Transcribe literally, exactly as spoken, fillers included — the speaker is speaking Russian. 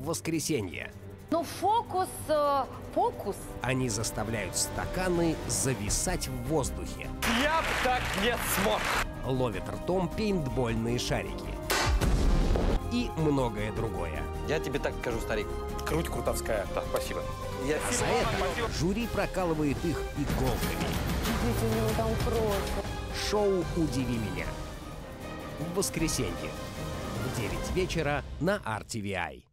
В воскресенье Ну, фокус, э, фокус. они заставляют стаканы зависать в воздухе. Я б так не смог. Ловят ртом пейнтбольные шарики. И многое другое. Я тебе так скажу, старик. Круть крутовская. Да, спасибо. Я А за это жюри прокалывает их иголками. Видите, у него там кровь. Шоу «Удиви меня». В воскресенье в девять вечера на ар ти ви ай.